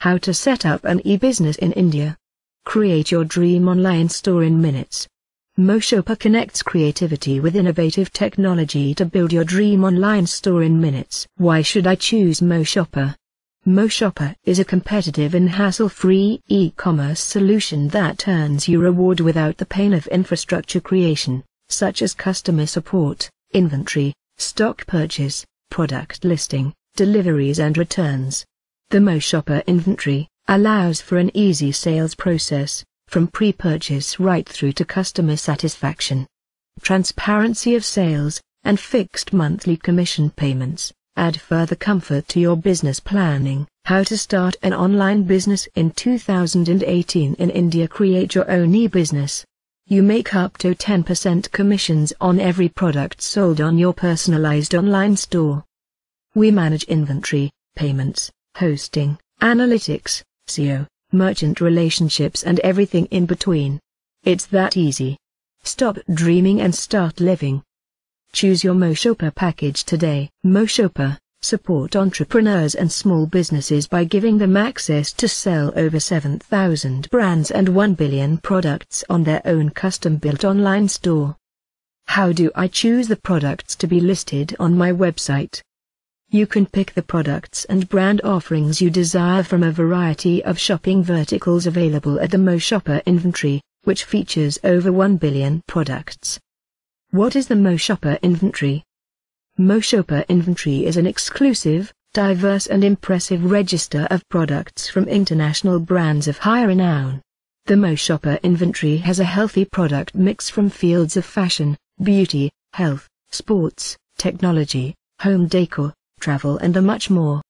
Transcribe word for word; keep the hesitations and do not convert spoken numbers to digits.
How to set up an e-business in India. Create your dream online store in minutes. MoShopper connects creativity with innovative technology to build your dream online store in minutes. Why should I choose MoShopper? MoShopper is a competitive and hassle-free e-commerce solution that earns you reward without the pain of infrastructure creation, such as customer support, inventory, stock purchase, product listing, deliveries and returns. The MoShopper inventory allows for an easy sales process, from pre-purchase right through to customer satisfaction. Transparency of sales, and fixed monthly commission payments, add further comfort to your business planning. How to start an online business in two thousand eighteen in India. Create your own e-business. You make up to ten percent commissions on every product sold on your personalized online store. We manage inventory, payments, hosting, analytics, S E O, merchant relationships and everything in between. It's that easy. Stop dreaming and start living. Choose your MoShopper package today. MoShopper support entrepreneurs and small businesses by giving them access to sell over seven thousand brands and one billion products on their own custom-built online store. How do I choose the products to be listed on my website? You can pick the products and brand offerings you desire from a variety of shopping verticals available at the MoShopper inventory, which features over one billion products. What is the MoShopper inventory? MoShopper inventory is an exclusive, diverse and impressive register of products from international brands of high renown. The MoShopper inventory has a healthy product mix from fields of fashion, beauty, health, sports, technology, home decor, travel and much more.